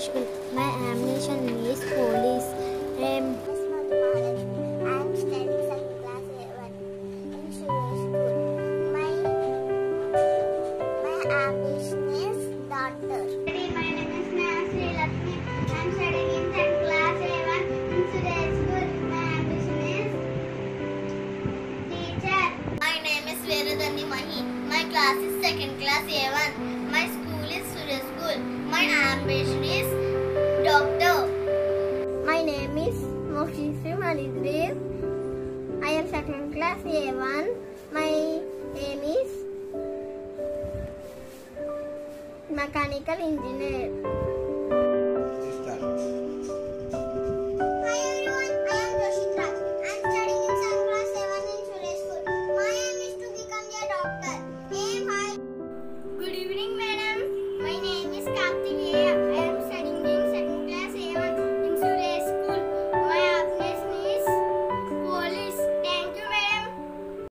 School. My ambition is police. I am studying second class A1 in Surya School. My ambition is doctor. My name is Nancy Lakshmi. I am studying in second class A1 in Surya School. My ambition is teacher. My name is Veradani Mahi. My class is second class A1. My school is Surya School. My ambition is doctor. My name is Mokshishri Manidrev. I am second class A1. My aim is mechanical engineer.